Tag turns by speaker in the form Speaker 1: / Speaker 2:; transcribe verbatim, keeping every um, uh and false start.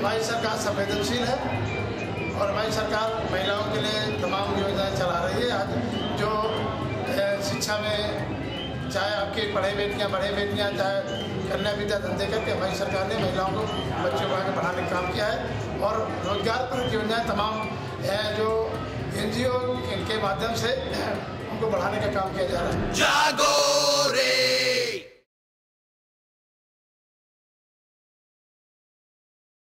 Speaker 1: हमारी सरकार संवेदनशील है और हमारी सरकार महिलाओं के लिए तमाम योजनाएं चला रही है। आज जो शिक्षा में चाहे आपकी पढ़े बेटियां बढ़े बेटियां चाहे कन्या विद्या धंधे करके हमारी सरकार ने महिलाओं को बच्चों को आगे बढ़ाने का काम किया है और रोजगार पर योजनाएं तमाम जो एन जी ओ के माध्यम से उनको बढ़ाने का काम किया जा रहा है। जागो